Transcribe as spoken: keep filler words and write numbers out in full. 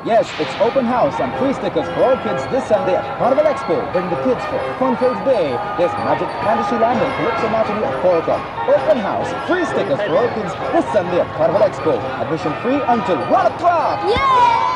Yes, it's open house and free stickers for all kids this Sunday at Carnival Expo. Bring the kids for a fun-filled day. There's Magic Fantasyland and Calypso Matinee at four o'clock. Open house, free stickers for all kids this Sunday at Carnival Expo. Admission free until one o'clock. Yay!